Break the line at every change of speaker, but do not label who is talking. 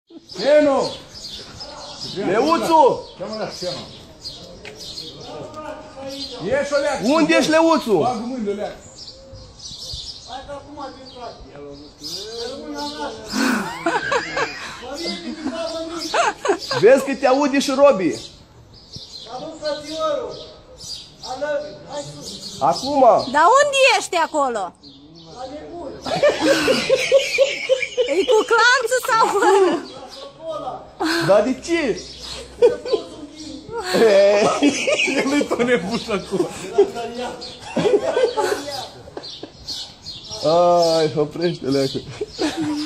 Xeno!
Leuțu!
Cheamă la Xeno. Ieși o leacă.
Unde ești, Leuțu?
Bagă mâinile o leacă.
Hai că acum a intrat. Rămâne la nașă. Mărie, mărie.
Vezi că te aude și Robi.
Adu frățiorul. Alăvi, hai sus.
Acum.
Dar unde ești acolo?
La nebun.
E cu clanță sau?
Dar de ce?
El-i tot nebun acolo.
Ai, oprește-le acolo.